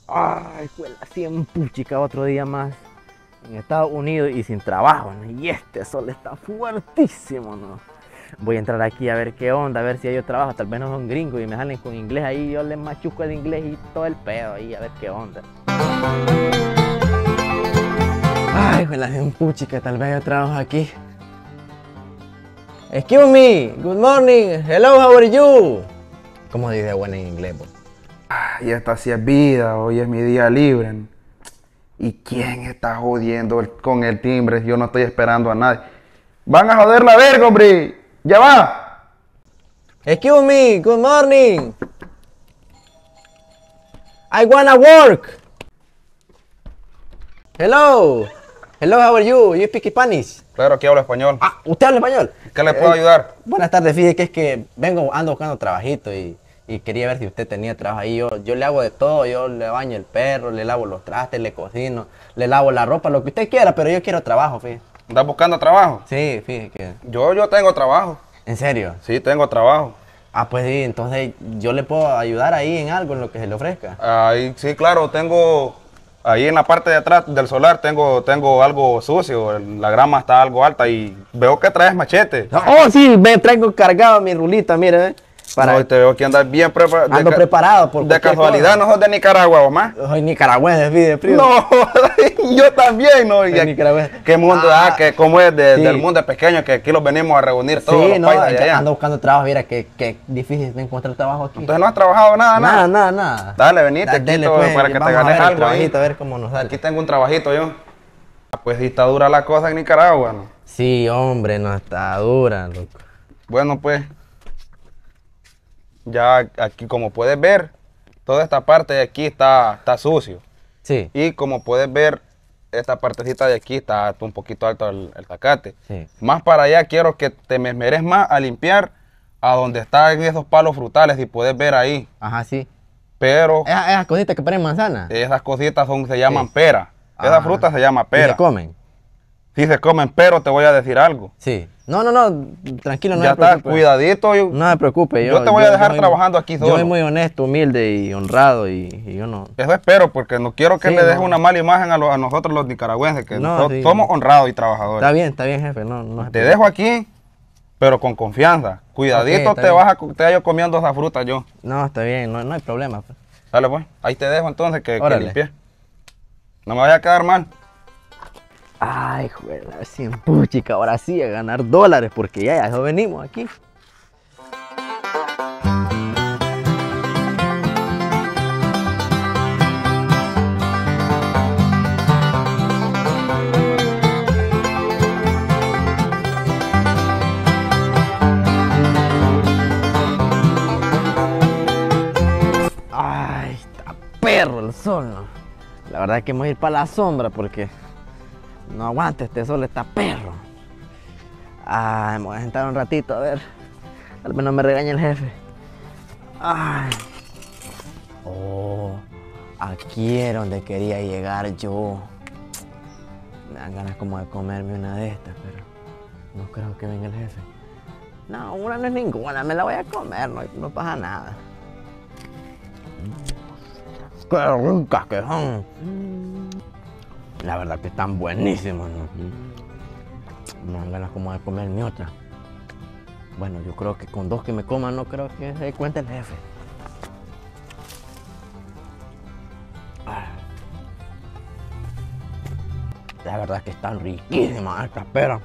Ay, juela, siempre puchica otro día más en Estados Unidos y sin trabajo, ¿no? Y este sol está fuertísimo, ¿no? Voy a entrar aquí a ver qué onda, a ver si hay trabajo, tal vez no son gringos y me salen con inglés ahí, yo les machuco el inglés y todo el pedo ahí, a ver qué onda. Ay, juela, siempre puchica, tal vez hay trabajo aquí. Excuse me, good morning, hello, how are you? ¿Cómo dice bueno en inglés, vos? Y esta sí es vida, hoy es mi día libre. ¿Y quién está jodiendo con el timbre? Yo no estoy esperando a nadie. ¡Van a joder la verga, hombre! ¡Ya va! Excuse me, good morning. I wanna work. Hello. Hello, how are you? You speak Spanish? Claro, aquí hablo español. Ah, ¿usted habla español? ¿Qué le puedo ayudar? Buenas tardes, fíjese que es que ando buscando trabajito y quería ver si usted tenía trabajo ahí. Yo le hago de todo, yo le baño el perro, le lavo los trastes, le cocino, le lavo la ropa, lo que usted quiera, pero yo quiero trabajo, fíjese. ¿Estás buscando trabajo? Sí, fíjese que... Yo tengo trabajo. ¿En serio? Sí, tengo trabajo. Ah, pues sí, entonces yo le puedo ayudar ahí en algo, en lo que se le ofrezca. Ahí, sí, claro, tengo... Ahí en la parte de atrás del solar tengo algo sucio, la grama está algo alta y veo que traes machete. Oh, sí, me traigo cargado mi rulita, mire, No, y te veo que andas bien preparado. Ando preparado por De casualidad, ¿no sos de Nicaragua, más? Soy nicaragüense, fíjate, frío. No, yo también, ¿no? Soy nicaragüense. ¿Qué mundo, que cómo es del mundo pequeño, que aquí los venimos a reunir todos Sí, los no, países de allá? ando buscando trabajo, mira, que difícil de encontrar trabajo aquí. Entonces no has trabajado nada. Nada. Dale, venite aquí Dele, todo, pues, para que te vamos a ganes ver el algo ahí. trabajito, a ver cómo nos sale. Aquí tengo un trabajito yo. Pues sí está dura la cosa en Nicaragua, ¿no? Sí, hombre, no está dura, loco. Bueno, pues, ya aquí como puedes ver, toda esta parte de aquí está sucio. Sí. Y como puedes ver, esta partecita de aquí está un poquito alto el zacate. Sí. Más para allá quiero que te me esmeres más a limpiar a donde están esos palos frutales, si puedes ver ahí. Ajá, sí. Pero Esas cositas que parecen manzana. esas cositas se llaman Sí. pera. Esa Ah. fruta se llama ¿Y pera. se comen? Sí se comen, pero te voy a decir algo. Sí. No, tranquilo, no Ya se está, preocupe. cuidadito. No se preocupe. Yo te voy a dejar soy- trabajando aquí Yo soy solo. muy honesto, humilde y honrado y yo no... Eso espero, porque no quiero que Sí, le dejes no. una mala imagen a nosotros los nicaragüenses, que No, nosotros sí. somos honrados y trabajadores. Está bien, jefe. No se Te preocupe. dejo aquí, pero con confianza. Cuidadito, Ok, está te vaya comiendo esa fruta yo. No, está bien, no hay problema. Pues. Dale pues, ahí te dejo entonces que Órale. limpies. No me vaya a quedar mal. Ay, juela, sin puchica, ahora sí a ganar dólares, porque ya venimos aquí. Ay, está perro el sol, ¿no? La verdad es que me voy a ir para la sombra porque no aguanta este sol, está perro. Ay, me voy a sentar un ratito a ver. Tal vez no me regañe el jefe. Ay. Oh, aquí era donde quería llegar yo. Me dan ganas como de comerme una de estas, pero no creo que venga el jefe. No, una no es ninguna, me la voy a comer, no pasa nada. ¡Qué ricas que son! La verdad que están buenísimas, ¿no? Me dan ganas como de comerme otra. Bueno, yo creo que con dos que me coman no creo que se dé cuenta el jefe. La verdad que están riquísimas estas peras.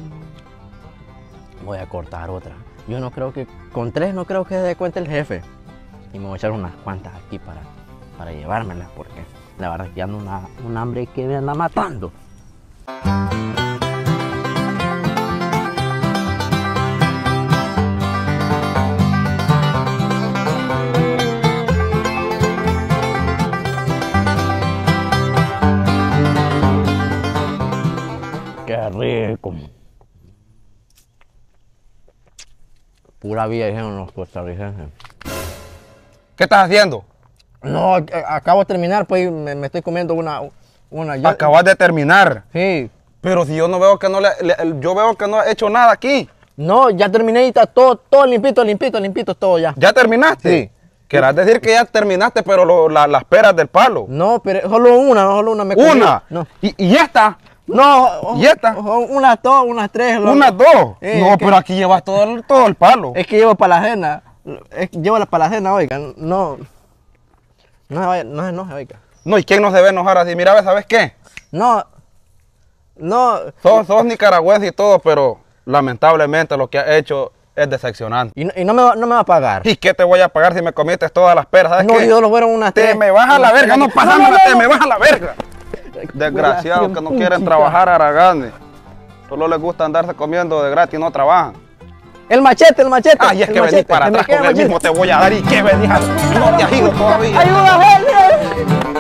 Voy a cortar otra. Yo no creo que, con tres no creo que se dé cuenta el jefe. Y me voy a echar unas cuantas aquí para llevármelas, porque la verdad es que ando un hambre que me anda matando. ¡Qué rico! Pura vida, dijeron los costarricenses. ¿Qué estás haciendo? No, acabo de terminar, pues me estoy comiendo una. Acabas de terminar. Sí. Pero si yo no veo que yo veo que no has hecho nada aquí. No, ya terminé y está todo limpito, todo ya. ¿Ya terminaste? Sí. Querrás decir que ya terminaste, pero las peras del palo. No, pero solo una me comí. ¿Una? No. ¿Y esta? No. ¿Y esta? Unas dos, unas tres. loco. ¿Unas dos? No, es que- pero aquí llevas todo el palo. Es que llevo para la cena. Llevo para la cena, oiga. No. No se enoje, oiga. No, ¿y quién no se debe enojar así? Mira, ¿sabes qué? No. Sos nicaragüense y todo, pero lamentablemente lo que has hecho es decepcionante. Y no me va a pagar. ¿Y qué te voy a pagar si me comiste todas las peras? ¿Sabes No, qué? yo lo fueron unas Te tres. me vas a la verga, no pasándola, te me vas a la verga. Desgraciado Desgraciados que no quieren trabajar a Araganes. Solo les gusta andarse comiendo de gratis y no trabajan. El machete. Ay, es el que venís machete, para se me atrás queda con el machete. mismo te voy a dar y qué venís, no te has ido todavía. ¡Ayuda, gente!